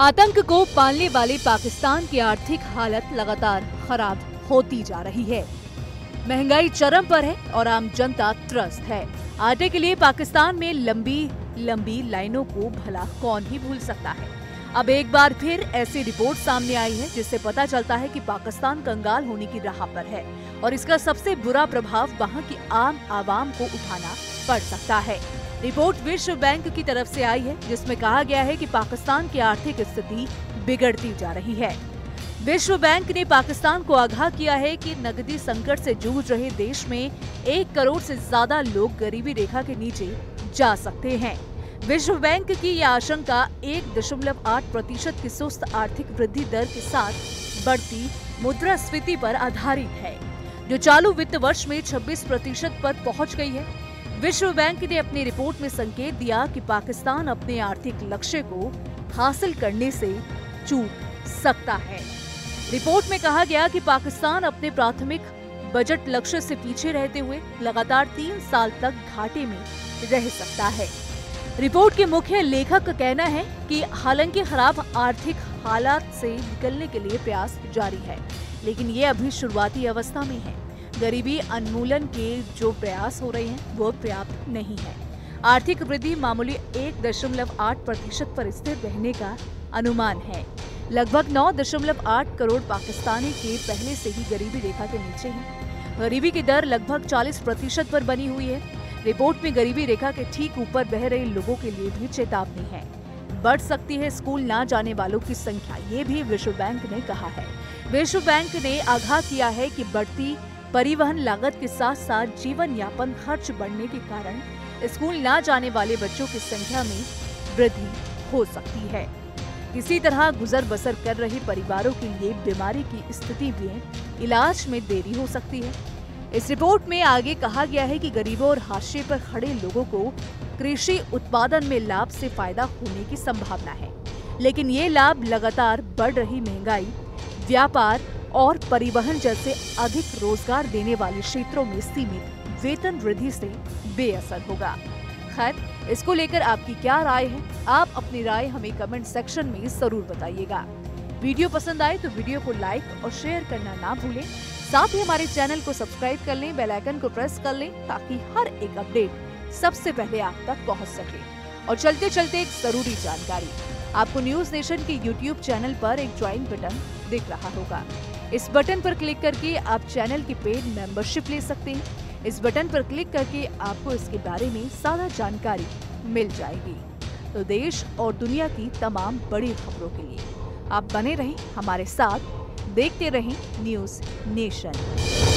आतंक को पालने वाले पाकिस्तान की आर्थिक हालत लगातार खराब होती जा रही है। महंगाई चरम पर है और आम जनता त्रस्त है। आटे के लिए पाकिस्तान में लंबी लंबी लाइनों को भला कौन ही भूल सकता है। अब एक बार फिर ऐसी रिपोर्ट सामने आई है जिससे पता चलता है कि पाकिस्तान कंगाल होने की राह पर है और इसका सबसे बुरा प्रभाव वहां की आम आवाम को उठाना पड़ सकता है। रिपोर्ट विश्व बैंक की तरफ से आई है जिसमें कहा गया है कि पाकिस्तान की आर्थिक स्थिति बिगड़ती जा रही है। विश्व बैंक ने पाकिस्तान को आगाह किया है कि नकदी संकट से जूझ रहे देश में 1 करोड़ से ज्यादा लोग गरीबी रेखा के नीचे जा सकते हैं। विश्व बैंक की यह आशंका 1.8% की सुस्त आर्थिक वृद्धि दर के साथ बढ़ती मुद्रास्फीति पर आधारित है, जो चालू वित्त वर्ष में 26% पर पहुंच गई है। विश्व बैंक ने अपनी रिपोर्ट में संकेत दिया कि पाकिस्तान अपने आर्थिक लक्ष्य को हासिल करने से चूक सकता है। रिपोर्ट में कहा गया कि पाकिस्तान अपने प्राथमिक बजट लक्ष्य से पीछे रहते हुए लगातार 3 साल तक घाटे में रह सकता है। रिपोर्ट के मुख्य लेखक का कहना है कि हालांकि खराब आर्थिक हालात से निकलने के लिए प्रयास जारी है, लेकिन ये अभी शुरुआती अवस्था में है। गरीबी उन्मूलन के जो प्रयास हो रहे हैं वो पर्याप्त नहीं है। आर्थिक वृद्धि मामूली 1.8% पर स्थिर रहने का अनुमान है। लगभग 9.8 करोड़ पाकिस्तानी के पहले से ही गरीबी रेखा के नीचे हैं। गरीबी की दर लगभग 40% पर बनी हुई है। रिपोर्ट में गरीबी रेखा के ठीक ऊपर बह रहे लोगों के लिए भी चेतावनी है। बढ़ सकती है स्कूल ना जाने वालों की संख्या, ये भी विश्व बैंक ने कहा है। विश्व बैंक ने आगाह किया है कि बढ़ती परिवहन लागत के साथ साथ जीवन यापन खर्च बढ़ने के कारण स्कूल ना जाने वाले बच्चों की संख्या में वृद्धि हो सकती है। इसी तरह गुजर बसर कर रहे परिवारों के लिए बीमारी की स्थिति में इलाज में देरी हो सकती है। इस रिपोर्ट में आगे कहा गया है कि गरीबों और हाशिए पर खड़े लोगों को कृषि उत्पादन में लाभ से फायदा होने की संभावना है, लेकिन ये लाभ लगातार बढ़ रही महंगाई, व्यापार और परिवहन जैसे अधिक रोजगार देने वाले क्षेत्रों में सीमित वेतन वृद्धि से बेअसर होगा। खैर, इसको लेकर आपकी क्या राय है? आप अपनी राय हमें कमेंट सेक्शन में जरूर बताइएगा। वीडियो पसंद आए तो वीडियो को लाइक और शेयर करना ना भूलें। साथ ही हमारे चैनल को सब्सक्राइब कर लें, बेल आइकन को प्रेस कर लें ताकि हर एक अपडेट सबसे पहले आप तक पहुंच सके। और चलते चलते एक जरूरी जानकारी, आपको न्यूज नेशन के यूट्यूब चैनल पर एक ज्वाइन बटन दिख रहा होगा। इस बटन पर क्लिक करके आप चैनल की पेड मेंबरशिप ले सकते हैं। इस बटन पर क्लिक करके आपको इसके बारे में सारा जानकारी मिल जाएगी। तो देश और दुनिया की तमाम बड़ी खबरों के लिए आप बने रहें हमारे साथ, देखते रहें न्यूज नेशन।